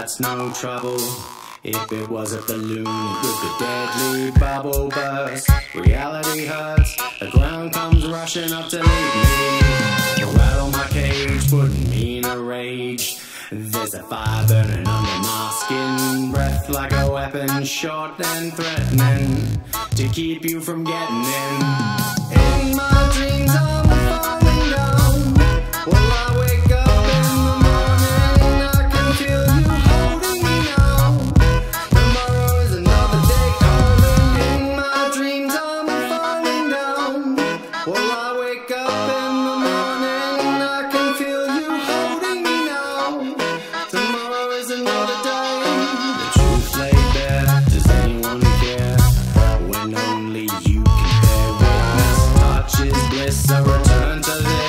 that's no trouble. If it was a balloon, it would be deadly bubble burst. Reality hurts, the ground comes rushing up to leave me. To rattle my cage, putting me in a rage. There's a fire burning under my skin. Breath like a weapon, short and threatening to keep you from getting in. In my dreams I'm falling down. Well, I wake up in the morning, I can feel you holding me now. Tomorrow is another day coming. In my dreams I'm falling down. Well, I wake up in the morning, I can feel you holding me now. Tomorrow is another day. The truth laid bare, does anyone care? When only you can bear witness. Touch is bliss, a return to this.